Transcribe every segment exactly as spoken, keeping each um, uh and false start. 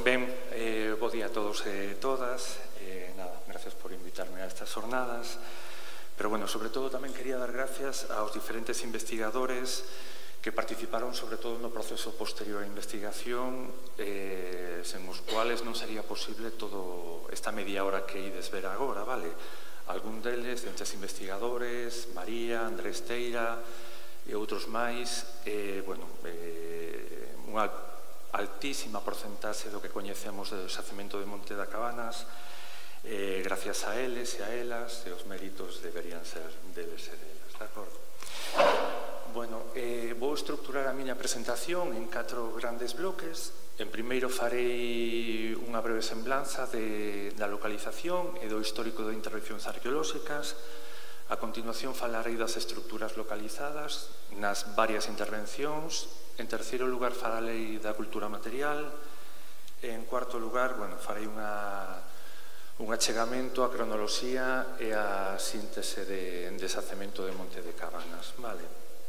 Ben, eh, bo día a todos e todas. Eh, nada, gracias por invitarme a estas jornadas. Pero, bueno, sobre todo tamén quería dar gracias aos diferentes investigadores que participaron sobre todo no proceso posterior á investigación, eh, sen os cuales non sería posible todo esta media hora que ides ver agora, vale? Algún deles, entre os investigadores, María, Andrés Teira e outros máis, eh, bueno, eh, unha altísima porcentaxe do que coñecemos do xacemento de Monte da Cabanas, eh, gracias a eles e a elas, e os méritos deberían ser deles e delas, de acordo? Bueno, eh, vou estructurar a miña presentación en catro grandes bloques. En primeiro farei unha breve semblanza de, da localización e do histórico de intervencións arqueolóxicas. A continuación falarei das estructuras localizadas nas varias intervencións. En terceiro lugar falarei da cultura material. En cuarto lugar, bueno, farei unha, un achegamento á cronoloxía e á síntese de desacemento de Monte de Cabanas. Vale.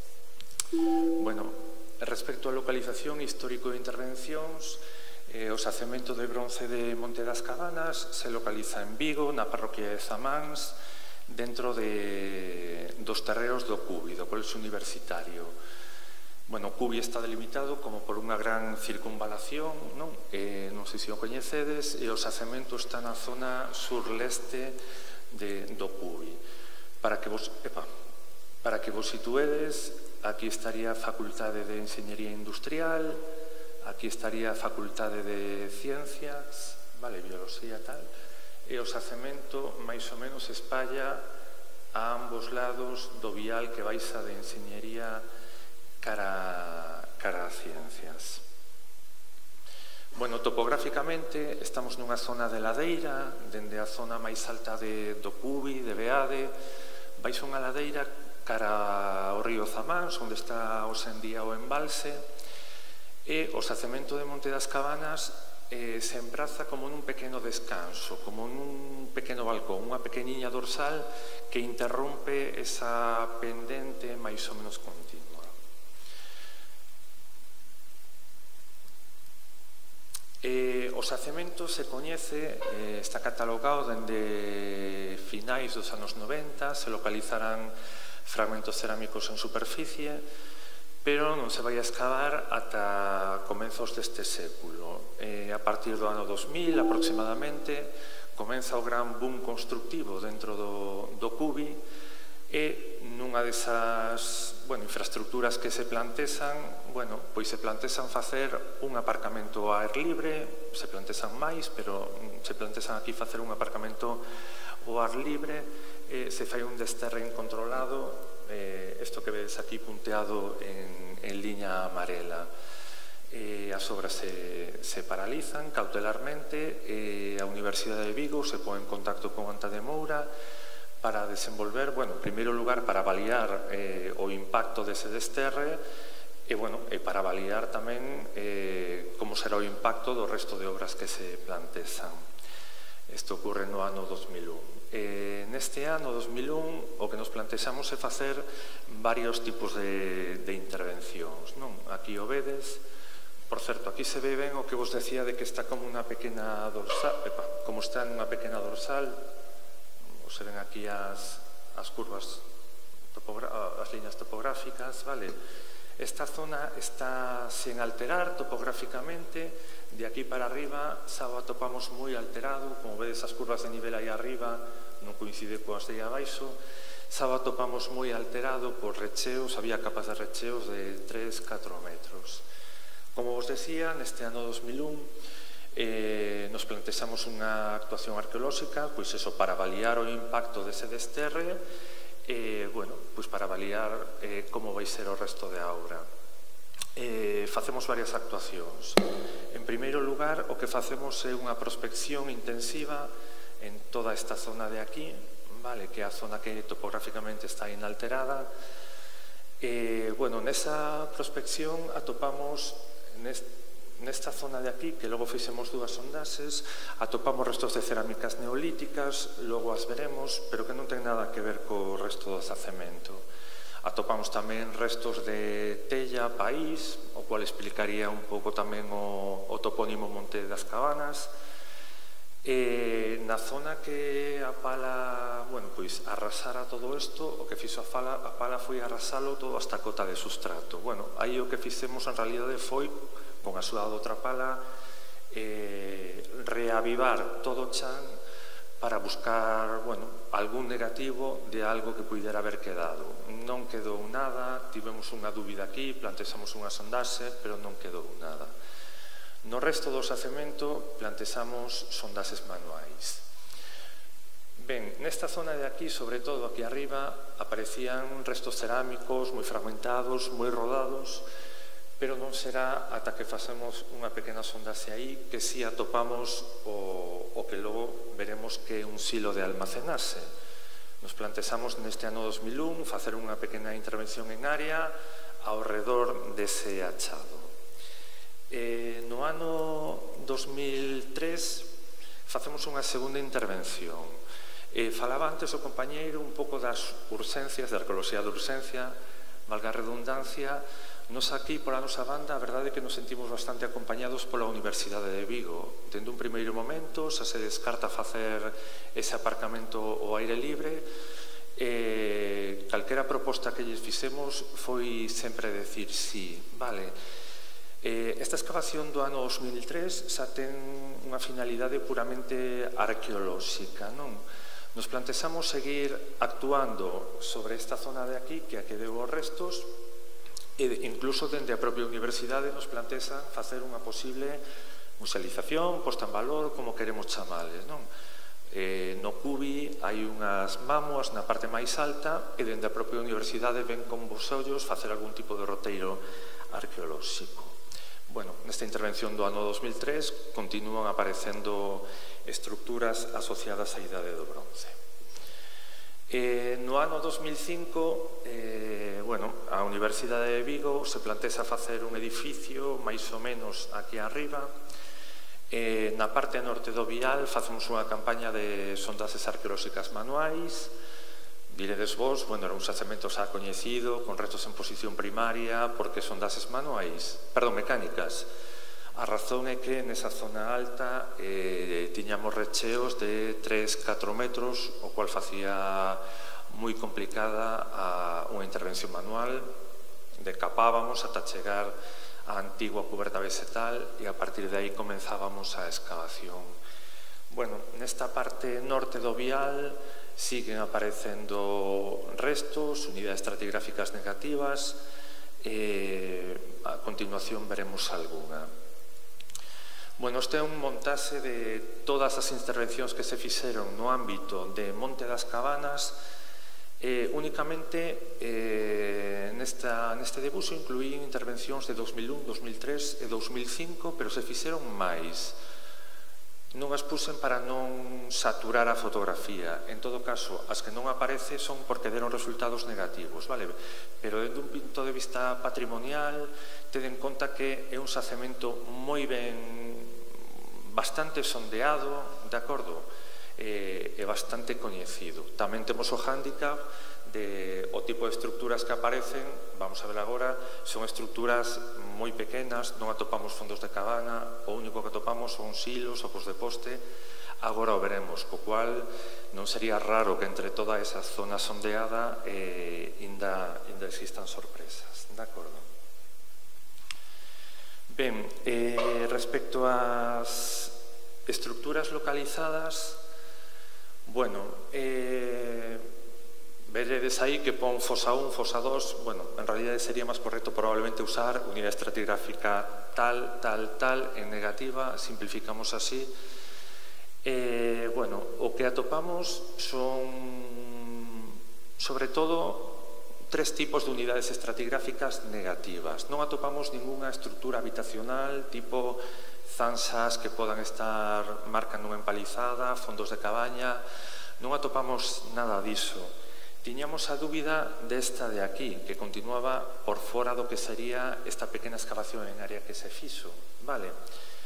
Bueno, respecto á localización histórico de intervencións, eh, o xacemento de bronce de Monte das Cabanas se localiza en Vigo, na parroquia de Zamáns, dentro de, dos terreos do Cubi, do Colexio Universitario. Bueno, o Cubi está delimitado como por unha gran circunvalación, non? Eh, non sei se o coñecedes, e o xacemento está na zona sur-leste de, do Cubi. Para que vos, epa, para que vos situedes, aquí estaría a Facultade de Enxeñería Industrial, aquí estaría a Facultade de Ciencias, vale, Bioloxía, tal, e o xacemento máis ou menos espalla a ambos lados do vial que baixa de Enxeñería cara, cara a Ciencias. Bueno, topográficamente estamos nunha zona de ladeira, dende a zona máis alta de, do Cubi, de Beade, baixa unha ladeira cara ao río Zamáns, onde está hoxe en día o embalse, e o xacemento de Monte das Cabanas eh, se empraza como nun pequeno descanso, como nun pequeno balcón, unha pequeniña dorsal que interrompe esa pendente máis ou menos continua. Eh, o xacemento se coñece, eh, está catalogado dende finais dos anos noventa, se localizarán fragmentos cerámicos en superficie, pero non se vai a excavar ata comenzos deste século. Eh, a partir do ano dos mil, aproximadamente, comeza o gran boom constructivo dentro do, do Cubi, e nunha desas, bueno, infraestructuras que se plantexan, bueno, pois se plantexan facer un aparcamento ao aire libre, se plantexan máis, pero se plantexan aquí facer un aparcamento ao ar libre, eh, se fai un desterre incontrolado, eh, isto que vedes aquí punteado en, en liña amarela. Eh, as obras se, se paralizan cautelarmente, e a Universidade de Vigo se pon en contacto con Anta de Moura para desenvolver, bueno, en primeiro lugar, para avaliar eh, o impacto dese desterre, e, bueno, e para avaliar tamén eh, como será o impacto do resto de obras que se plantexan. Isto ocorre no ano dos mil un. Eh, neste ano dos mil un, o que nos plantexamos é facer varios tipos de, de intervencións, non? Aquí o vedes. Por certo, aquí se ve ben o que vos decía de que está como unha pequena dorsal, epa, como está nunha pequena dorsal. Se ven aquí as, as curvas, as liñas topográficas, vale? Esta zona está sen alterar topográficamente. De aquí para arriba xa o atopamos moi alterado, como vedes as curvas de nivel aí arriba non coincide coas de aí abaixo. Xa o atopamos moi alterado por recheos, había capas de recheos de tres a catro metros. Como vos decía, neste ano dos mil un Eh, nos plantexamos unha actuación arqueolóxica, pois eso, para avaliar o impacto dese desterre, e, eh, bueno, pois para avaliar eh, como vai ser o resto da obra. Eh, facemos varias actuacións. En primeiro lugar, o que facemos é unha prospección intensiva en toda esta zona de aquí, vale, que é a zona que topográficamente está inalterada. E, bueno, nesa prospección atopamos neste Nesta zona de aquí, que logo fixemos dúas sondaxes, atopamos restos de cerámicas neolíticas, logo as veremos, pero que non ten nada que ver co resto do xacemento. Atopamos tamén restos de tella, país, o cual explicaría un pouco tamén o, o topónimo Monte das Cabanas. E na zona que a pala, bueno, pois arrasara todo isto, o que fixo a pala, a pala foi arrasalo todo hasta a cota de sustrato. Bueno, aí o que fixemos en realidade foi, con a axuda de outra pala, eh, reavivar todo o chan para buscar, bueno, algún negativo de algo que puidera haber quedado. Non quedou nada, tivemos unha dúbida aquí, plantexamos unha sondaxe, pero non quedou nada. No resto do xacemento plantexamos sondaxes manuais. Ben, nesta zona de aquí, sobre todo aquí arriba, aparecían restos cerámicos moi fragmentados, moi rodados, pero non será ata que facemos unha pequena sondaxe aí que si atopamos o, o que logo veremos que é un silo de almacenase. Nos plantexamos neste ano dos mil un facer unha pequena intervención en área ao redor dese achado. Eh, no ano dos mil tres facemos unha segunda intervención. Eh, falaba antes o compañeiro un pouco das urxencias, da arqueoloxía de urxencia, valga a redundancia. Nos aquí, pola nosa banda, a verdade é que nos sentimos bastante acompañados pola Universidade de Vigo. Dende un primeiro momento, xa se descarta facer ese aparcamento ao aire libre, e calquera proposta que lles fixemos foi sempre decir sí, vale. Eh, esta excavación do ano dos mil tres xa ten unha finalidade puramente arqueolóxica, non? Nos plantexamos seguir actuando sobre esta zona de aquí, que a que deu os restos, e incluso dende a propia universidade nos plantexa facer unha posible musealización, posta en valor, como queremos chamales, non? Eh, no Cubi hai unhas mámoas na parte máis alta e dende a propia universidade ven con vos ollos facer algún tipo de roteiro arqueolóxico. Bueno, nesta intervención do ano dos mil tres continúan aparecendo estructuras asociadas á idade do bronce. Eh, no ano dos mil cinco, eh, bueno, a Universidade de Vigo se plantexa facer un edificio máis ou menos aquí arriba. Eh, na parte norte do vial facemos unha campaña de sondaxes arqueolóxicas manuais. Diredes vos, bueno, era un xacemento xa coñecido, con restos en posición primaria, porque sondaxes manuais, perdón, mecánicas. A razón é que nesa zona alta eh, tiñamos recheos de tres a catro metros, o cual facía moi complicada a unha intervención manual. Decapábamos ata chegar á antigua cuberta vegetal e a partir de aí comenzábamos a excavación. Bueno, nesta parte norte do vial siguen aparecendo restos, unidades estratigráficas negativas, e a continuación veremos algunha. Bueno, este é un montaxe de todas as intervencións que se fixeron no ámbito de Monte das Cabanas. Eh, únicamente eh, nesta, neste debuxo incluín intervencións de dos mil un, dos mil tres e dos mil cinco, pero se fixeron máis. Non as puxen para non saturar a fotografía. En todo caso, as que non aparece son porque deron resultados negativos, vale? Pero desde un punto de vista patrimonial, ten en conta que é un xacemento moi ben, bastante sondeado, de acordo? É bastante coñecido. Tamén temos o hándicap de o tipo de estructuras que aparecen, vamos a ver agora, son estructuras moi pequenas, non atopamos fondos de cabana, o único que atopamos son silos, opos de poste. Agora o veremos, co cual non sería raro que entre toda esa zona sondeada eh, ainda, ainda existan sorpresas, de acordo? Ben, eh, respecto ás estructuras localizadas, bueno, eh, veredes aí que pon fosa un, fosa dos, bueno, en realidad sería máis correcto probablemente usar unidade estratigráfica tal, tal, tal, en negativa, simplificamos así. Eh, bueno, o que atopamos son, sobre todo, tres tipos de unidades estratigráficas negativas. Non atopamos ningunha estructura habitacional, tipo zanxas que podan estar marcando unha empalizada, fondos de cabaña, non atopamos nada diso. Tiñamos a dúbida desta de aquí, que continuaba por fora do que sería esta pequena excavación en área que se fixo, vale?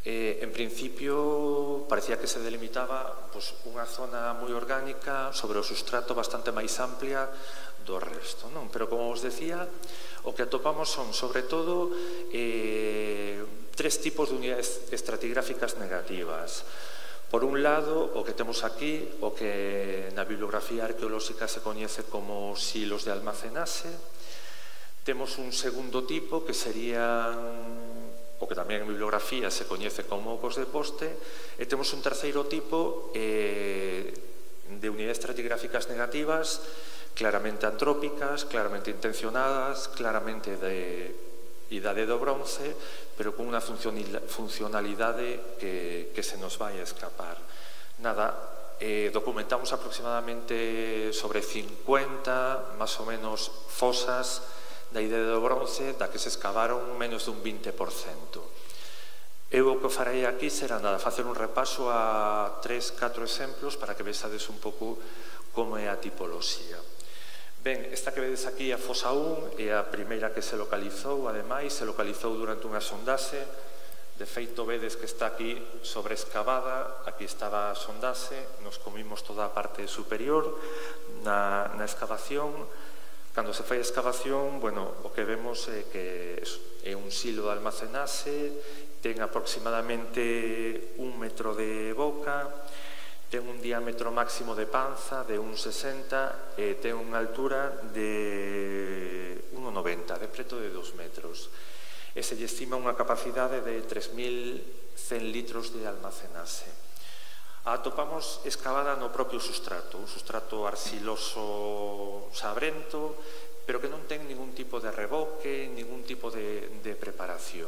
Eh, en principio, parecía que se delimitaba pues, unha zona moi orgánica sobre o sustrato bastante máis amplia do resto, non? Pero, como vos decía, o que atopamos son, sobre todo, eh, tres tipos de unidades estratigráficas negativas. Por un lado, o que temos aquí, o que na bibliografía arqueolóxica se coñece como silos de almacenaxe. Temos un segundo tipo, que serían o que tamén en bibliografía se coñece como ocos de poste, e temos un terceiro tipo eh, de unidades estratigráficas negativas, claramente antrópicas, claramente intencionadas, claramente de idade do bronce, pero con unha funcionalidade que, que se nos vai a escapar. Nada, eh, documentamos aproximadamente sobre cincuenta, máis ou menos, fosas da idade do bronce, da que se escavaron menos dun vinte por cento. Eu o que farei aquí será nada, facer un repaso a tres, catro exemplos para que vexades un pouco como é a tipoloxía. Ben, esta que vedes aquí, a fosa un, é a primeira que se localizou, ademais, se localizou durante unha sondase. De feito, vedes que está aquí sobreescavada, aquí estaba a sondase, nos comimos toda a parte superior na, na excavación. Cando se fai a excavación, bueno, o que vemos é que é un silo de almacenaxe, ten aproximadamente un metro de boca, ten un diámetro máximo de panza de un sesenta e ten unha altura de un noventa, de preto de dos metros. E se lle estima unha capacidade de tres mil cen litros de almacenaxe. A atopamos excavada no propio sustrato, un sustrato arsiloso sabrento, pero que non ten ningún tipo de reboque, ningún tipo de, de preparación.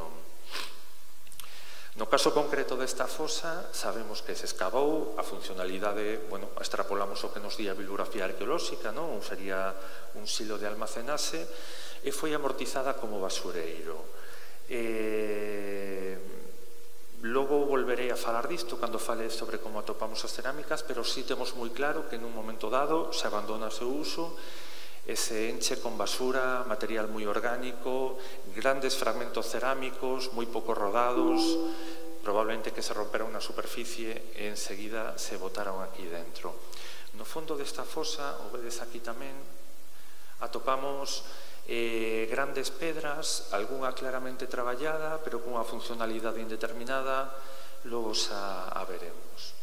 No caso concreto desta fosa, sabemos que se escavou, a funcionalidade, bueno, extrapolamos o que nos di a bibliografía arqueolóxica, non? Sería un silo de almacenaxe, e foi amortizada como basureiro. E... Logo volverei a falar disto cando fale sobre como atopamos as cerámicas, pero sí temos moi claro que nun momento dado se abandona o seu uso e se enche con basura, material moi orgánico, grandes fragmentos cerámicos, moi pouco rodados, probablemente que se romperon na superficie e enseguida se botaron aquí dentro. No fondo desta fosa, o vedes aquí tamén, atopamos Eh, grandes pedras, algunha claramente traballada, pero cunha funcionalidade indeterminada, logo xa a veremos.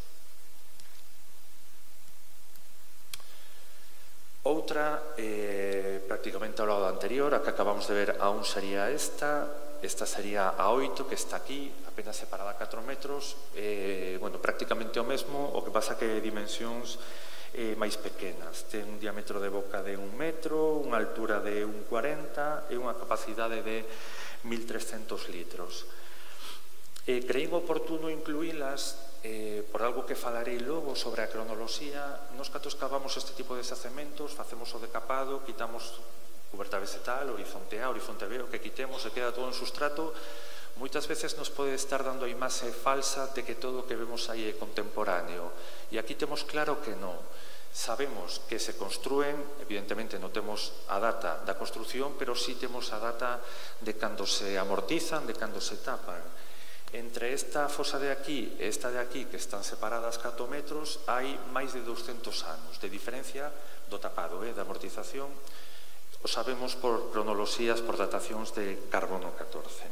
Outra, eh, prácticamente ao lado anterior, a que acabamos de ver, aún sería esta, esta sería a oito, que está aquí, apenas separada a catro metros, eh, bueno, prácticamente o mesmo, o que pasa que dimensións Eh, máis pequenas. Ten un diámetro de boca de un metro, unha altura de un cuarenta e unha capacidade de mil trescentos litros. Eh, creín oportuno incluílas eh, por algo que falarei logo sobre a cronoloxía. Nos catos cavamos este tipo de xacementos, facemos o decapado, quitamos cuberta vegetal, horizonte A, horizonte B, o que quitemos e queda todo en sustrato. Moitas veces nos pode estar dando a imaxe falsa de que todo o que vemos aí é contemporáneo. E aquí temos claro que non. Sabemos que se construen, evidentemente non temos a data da construción, pero sí temos a data de cando se amortizan, de cando se tapan. Entre esta fosa de aquí e esta de aquí, que están separadas catro metros, hai máis de douscentos anos de diferencia do tapado, eh, da amortización. O sabemos por cronoloxías, por datacións de carbono catorce.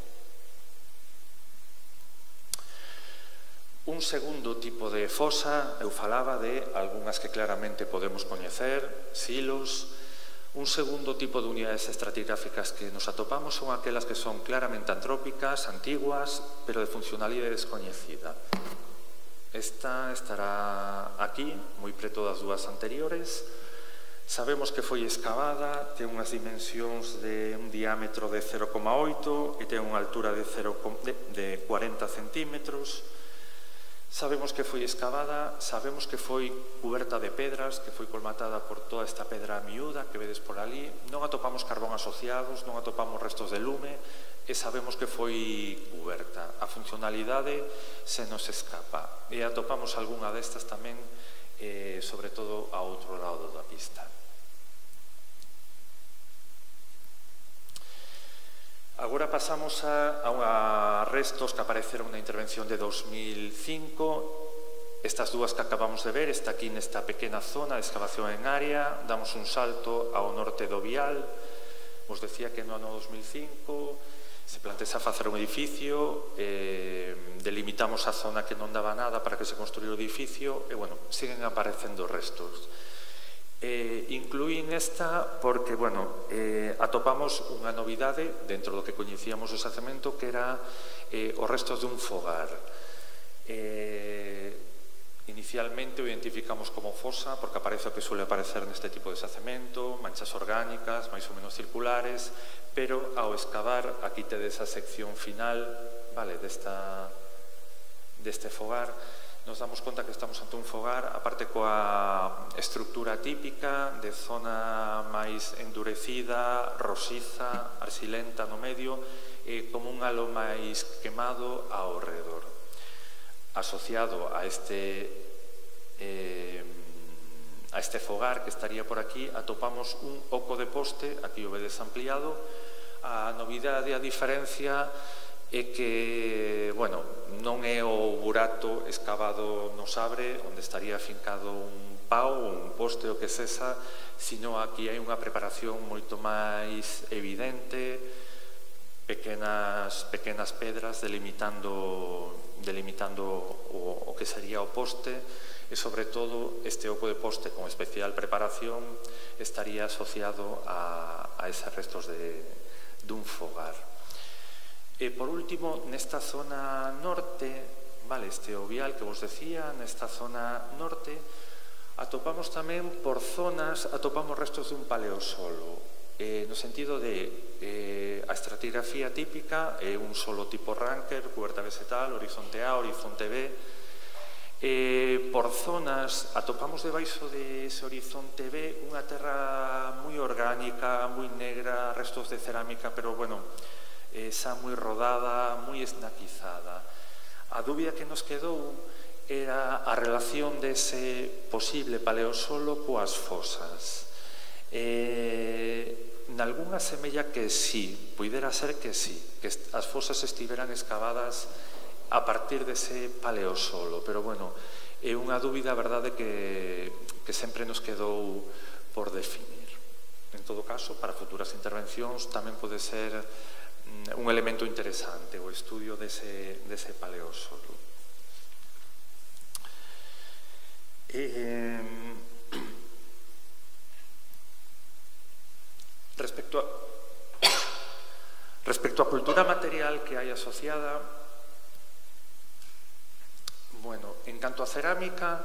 Un segundo tipo de fosa, eu falaba de algunhas que claramente podemos coñecer, silos. Un segundo tipo de unidades estratigráficas que nos atopamos son aquelas que son claramente antrópicas, antiguas, pero de funcionalidade descoñecida. Esta estará aquí, moi preto das dúas anteriores. Sabemos que foi excavada, ten unhas dimensións de un diámetro de cero coma oito e ten unha altura de, de cuarenta centímetros. Sabemos que foi excavada, sabemos que foi cuberta de pedras, que foi colmatada por toda esta pedra miúda que vedes por ali. Non atopamos carbón asociados, non atopamos restos de lume e sabemos que foi cuberta. A funcionalidade se nos escapa. E atopamos algunha destas tamén, eh, sobre todo ao outro lado da pista. Agora pasamos a, a restos que apareceron na intervención de dos mil cinco. Estas dúas que acabamos de ver, está aquí nesta pequena zona de excavación en área, damos un salto ao norte do Vial. Vos decía que no ano dos mil cinco se plantexa facer un edificio, eh, delimitamos a zona que non daba nada para que se construíra o edificio e, bueno, siguen aparecendo restos. Eh, incluín esta porque, bueno, eh, atopamos unha novidade dentro do que coñecíamos o xacemento, que era eh, os restos dun fogar. Eh, Inicialmente o identificamos como fosa porque aparece o que suele aparecer neste tipo de xacemento, manchas orgánicas, máis ou menos circulares, pero ao excavar, aquí tedes a sección final, vale, desta, deste fogar, nos damos conta que estamos ante un fogar, aparte coa estructura típica de zona máis endurecida, rosiza, arsilenta no medio, e como un halo máis quemado ao redor. Asociado a este, eh, a este fogar que estaría por aquí, atopamos un oco de poste, aquí o vedes ampliado. A novidade, a diferencia, é que, bueno, non é o burato escavado no Sabre, onde estaría fincado un pau ou un poste o que sesa, sino aquí hai unha preparación moito máis evidente, pequenas, pequenas pedras delimitando, delimitando o, o que sería o poste, e sobre todo este oco de poste con especial preparación estaría asociado a, a eses restos de, dun fogar. E por último, nesta zona norte, vale, este ovial que vos decía, nesta zona norte atopamos tamén por zonas, atopamos restos dun paleosolo. Eh, no sentido de eh, a estratigrafía típica é un solo tipo Ranker, cuberta vegetal, horizonte A, horizonte B. Eh, por zonas atopamos debaixo de ese horizonte B unha terra moi orgánica, moi negra, restos de cerámica, pero bueno, esa moi rodada, moi esnaquizada. A dúbida que nos quedou era a relación dese posible paleosolo coas fosas. Eh, nalgúna semella que sí, puidera ser que sí, que as fosas estiveran excavadas a partir dese paleosolo, pero bueno, é unha dúbida, a verdade, que, que sempre nos quedou por definir. En todo caso, para futuras intervencións tamén pode ser un elemento interesante o estudio dese, dese paleosolo. Eh, Respecto a, respecto a cultura material que hai asociada, bueno, en canto a cerámica,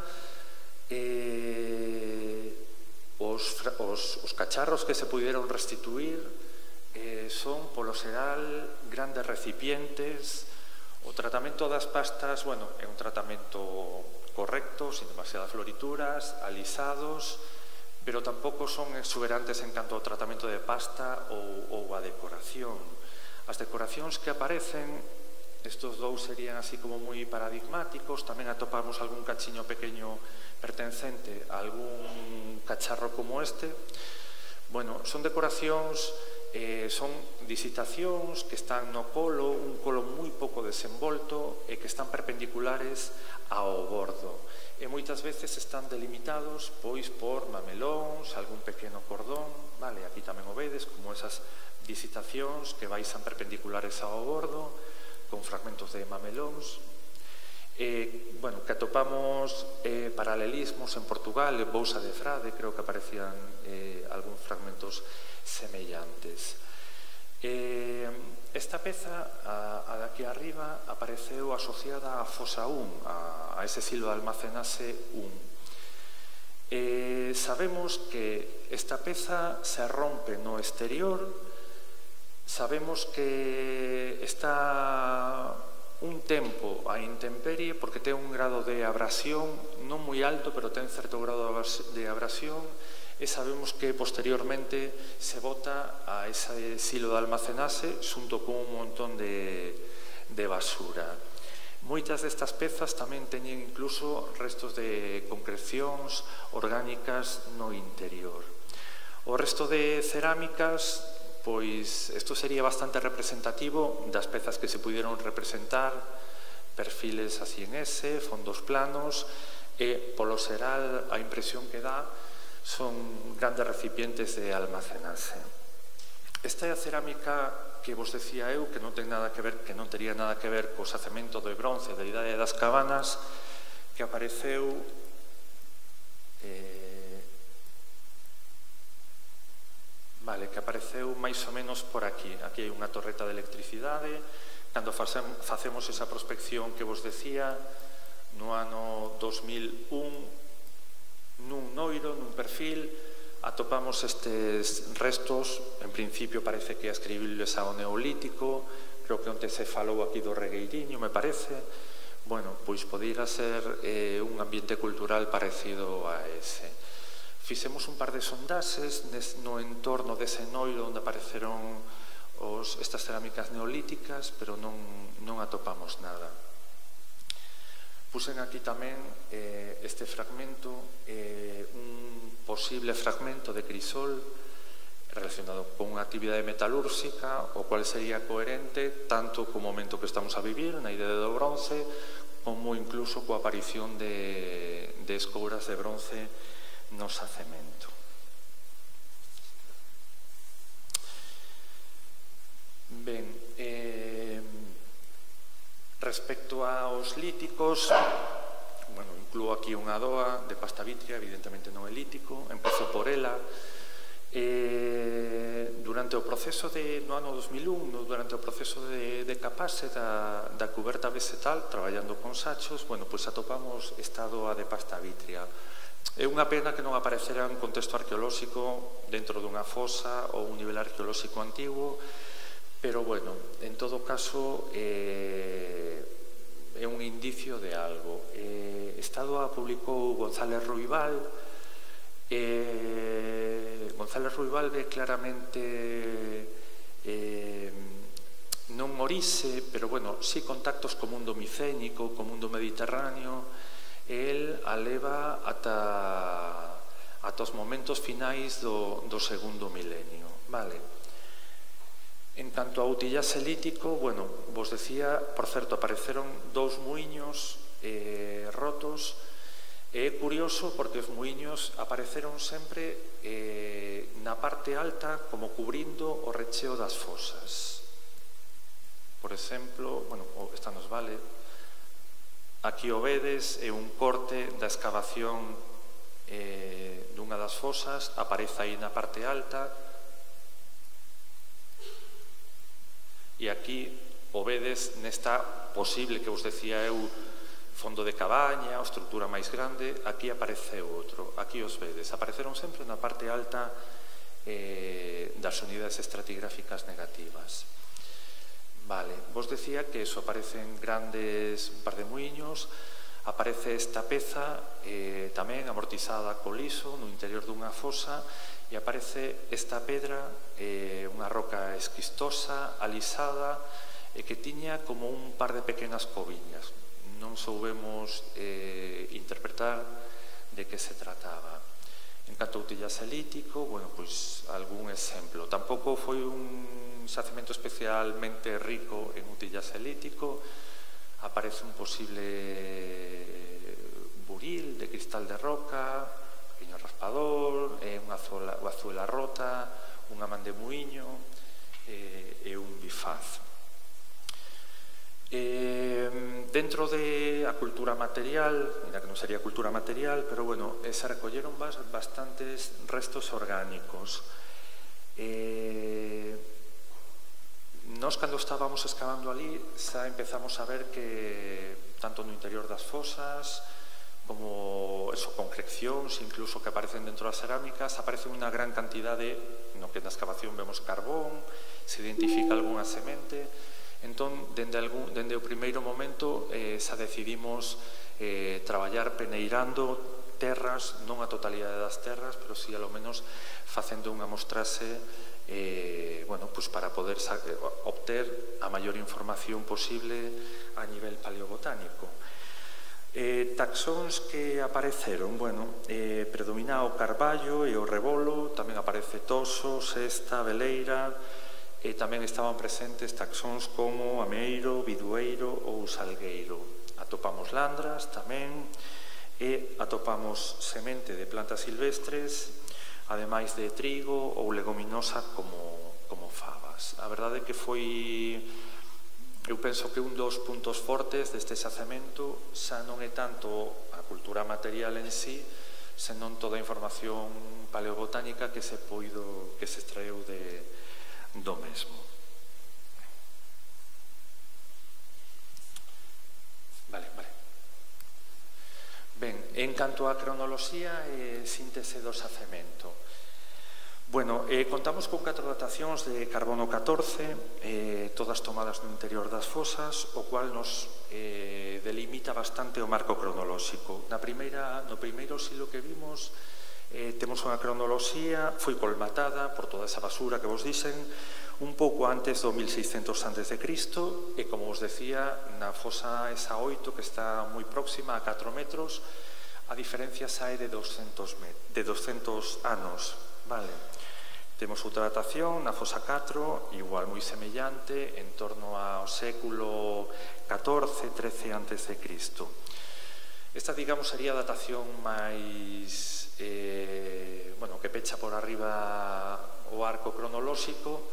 eh, os, os, os cacharros que se puderon restituir eh, son, polo xeral, grandes recipientes. O tratamento das pastas, bueno, é un tratamento correcto, sin demasiadas florituras, alisados, pero tampouco son exuberantes en canto ao tratamento de pasta ou, ou a decoración. As decoracións que aparecen, estos dous serían así como moi paradigmáticos, tamén atopamos algún cachiño pequeño pertencente a algún cacharro como este. Bueno, son decoracións, eh, son disitacións que están no colo, un colo moi pouco desenvolto e que están perpendiculares ao bordo. E moitas veces están delimitados pois por mamelóns, algún pequeno cordón, vale, aquí tamén o vedes, como esas disitacións que baixan perpendiculares ao bordo, con fragmentos de mamelóns. Eh, bueno, que atopamos eh, paralelismos en Portugal, en Bousa de Frade, creo que aparecían eh, algúns fragmentos semellantes. Eh, esta peza, a, a de aquí arriba, apareceu asociada a fosa un, a, a ese silo de almacenase un. Eh, sabemos que esta peza se rompe no exterior, sabemos que está un tempo a intemperie porque ten un grado de abrasión non moi alto, pero ten certo grado de abrasión, e sabemos que posteriormente se bota a ese silo de almacenase xunto con un montón de, de basura. Moitas destas pezas tamén teñen incluso restos de concrecións orgánicas no interior. O resto de cerámicas, pois isto sería bastante representativo das pezas que se pudieron representar, perfiles así en S, fondos planos, e, polo xeral, a impresión que dá son grandes recipientes de almacenarse. Esta é a cerámica que vos decía eu, que non ten nada que ver, que non tería nada que ver co xacemento de bronce da Idade das Cabanas, que apareceu eh, vale, que apareceu máis ou menos por aquí. Aquí hai unha torreta de electricidade. Cando facemos esa prospección que vos decía, no ano dos mil un, nun noiro, nun perfil, atopamos estes restos. En principio parece que é escribibles ao neolítico, creo que onte se falou aquí do regueiriño, me parece. Bueno, pois podeira ser eh, un ambiente cultural parecido a ese. Fixemos un par de sondaxes no entorno dese noiro onde apareceron os, estas cerámicas neolíticas, pero non, non atopamos nada. Pusen aquí tamén eh, este fragmento, eh, un posible fragmento de crisol relacionado con unha actividade metalúrxica, o cual sería coherente tanto co momento que estamos a vivir na idea do bronce, como incluso coa aparición de, de escouras de bronce no xacemento. Ben, eh, respecto aos líticos, bueno, incluo aquí unha doa de pasta vitria, evidentemente non é lítico, empezo por ela. Eh, durante o proceso de, no ano dos mil un, no, durante o proceso de, de capase da, da cuberta vegetal, traballando con sachos, bueno, pois atopamos esta doa de pasta vitria. É unha pena que non aparecera un contexto arqueolóxico dentro dunha fosa ou un nivel arqueolóxico antigo, pero, bueno, en todo caso, eh, é un indicio de algo. Eh, esta doa publicou González Ruibal. Eh, González Ruibal ve claramente eh, non Orixe, pero, bueno, sí contactos co mundo micénico, co mundo mediterráneo. El a leva ata, ata os momentos finais do, do segundo milenio. Vale. En canto ao utillaxe lítico, bueno, vos decía, por certo, apareceron dous muiños eh, rotos. É curioso porque os muiños apareceron sempre eh, na parte alta, como cubrindo o recheo das fosas. Por exemplo, bueno, esta nos vale. Aquí o vedes, é un corte da excavación eh, dunha das fosas, aparece aí na parte alta. E aquí o vedes nesta posible que vos decía eu, fondo de cabaña, ou estrutura máis grande, aquí aparece outro. Aquí os vedes, apareceron sempre na parte alta eh, das unidades estratigráficas negativas. Vale, vos decía que eso, aparecen grandes, un par de muiños, aparece esta peza eh, tamén amortizada co liso no interior dunha fosa, e aparece esta pedra, eh, unha roca esquistosa, alisada, e que tiña como un par de pequenas coviñas. Non soubemos eh, interpretar de que se trataba. En canto ao utillaxe lítico, bueno, pois algún exemplo. Tampouco foi un xacemento especialmente rico en utillaxe lítico. Aparece un posible buril de cristal de roca, pequeño raspador, eh, unha azuela, azuela rota, unha man de muiño eh, e un bifaz. Eh, dentro de a cultura material, mira que non sería cultura material, pero bueno, eh, se recolleron bastantes restos orgánicos. Eh, nos, cando estábamos excavando ali, xa empezamos a ver que tanto no interior das fosas como eso, concrecións, incluso que aparecen dentro das cerámicas, aparece unha gran cantidade, no que na excavación vemos carbón, se identifica algunha semente. Entón, dende, algún, dende o primeiro momento, eh, xa decidimos eh, traballar peneirando terras, non a totalidade das terras, pero si, ao menos, facendo unha mostrase eh, bueno, pues para poder obter a maior información posible a nivel paleobotánico. Eh, taxóns que apareceron, bueno, eh, predomina o carballo e o rebolo, tamén aparece toso, sesta, veleira, e tamén estaban presentes taxóns como ameiro, bidueiro ou salgueiro. Atopamos landras tamén, e atopamos semente de plantas silvestres, ademais de trigo ou leguminosa como, como fabas. A verdade é que foi... Eu penso que un dos puntos fortes deste xacemento xa non é tanto a cultura material en sí, senón toda a información paleobotánica que se poido, que se extraeu de, do mesmo. Vale, vale. Ben, en canto á cronoloxía e síntese do xacemento, bueno, eh, contamos con catro datacións de carbono catorce, eh, todas tomadas no interior das fosas, o cual nos eh, delimita bastante o marco cronolóxico. Na primeira, no primeiro silo que vimos, eh, temos unha cronoloxía, foi colmatada por toda esa basura que vos dixen, un pouco antes do mil seiscentos antes de Cristo, e como vos decía, na fosa esa oito, que está moi próxima a catro metros, a diferencia xa é de doscentos anos. Vale. Temos outra datación na fosa catro, igual moi semellante, en torno ao século catorce, trece antes de Cristo. Esta, digamos, sería a datación máis, eh, bueno, que pecha por arriba o arco cronolóxico.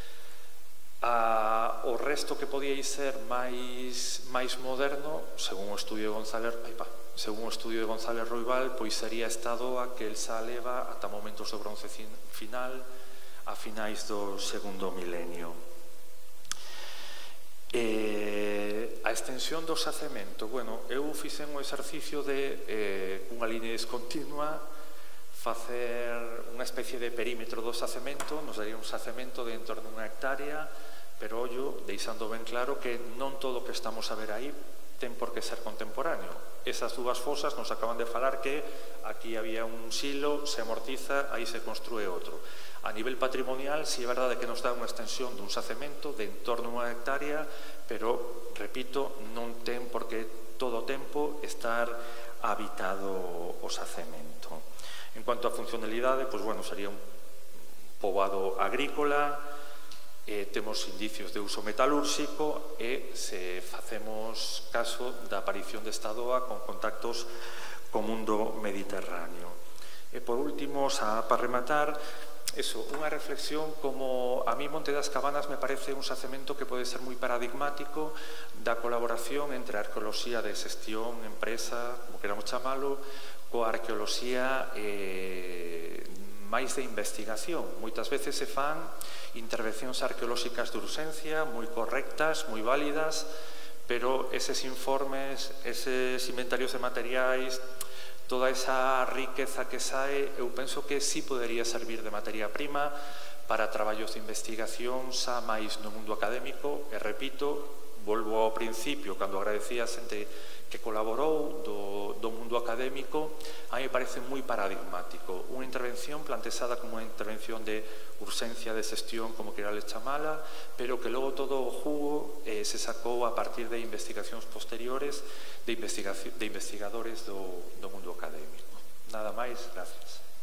A, o resto que podíais ser máis, máis moderno, según o estudio de González, ai, pa, según o estudio de González Roibal, pois sería esta doa que el xa leva ata momentos do bronce final, a finais do segundo milenio. Eh, a extensión do xacemento, bueno, eu fixen o exercicio de eh, unha línea discontinua, facer unha especie de perímetro do xacemento, nos daría un xacemento de en torno a unha hectárea, pero ollo, deixando ben claro que non todo o que estamos a ver aí ten por que ser contemporáneo. Esas dúas fosas nos acaban de falar que aquí había un silo, se amortiza, aí se construe outro. A nivel patrimonial, si é verdade que nos dá unha extensión dun xacemento de en torno a unha hectárea, pero, repito, non ten por que todo o tempo estar habitado o xacemento. En cuanto a funcionalidade, pois, bueno, sería un poboado agrícola, eh, temos indicios de uso metalúrxico e se facemos caso da aparición desta doa con contactos co mundo mediterráneo. E por último, xa para rematar, eso, unha reflexión como a mí Monte das Cabanas me parece un xacemento que pode ser moi paradigmático da colaboración entre a arqueoloxía de xestión, empresa, como queramos chamalo, coa arqueoloxía eh, máis de investigación. Moitas veces se fan intervencións arqueolóxicas de urxencia, moi correctas, moi válidas, pero eses informes, eses inventarios de materiais, toda esa riqueza que sae, eu penso que sí podería servir de materia prima para traballos de investigación xa máis no mundo académico, e repito, volvo ao principio, cando agradecía a xente que colaborou do, do mundo académico, a mí me parece moi paradigmático. Unha intervención plantexada como unha intervención de urxencia de xestión, como querales chamala, pero que logo todo o jugo eh, se sacou a partir de investigacións posteriores de, de investigadores do, do mundo académico. Nada máis, gracias.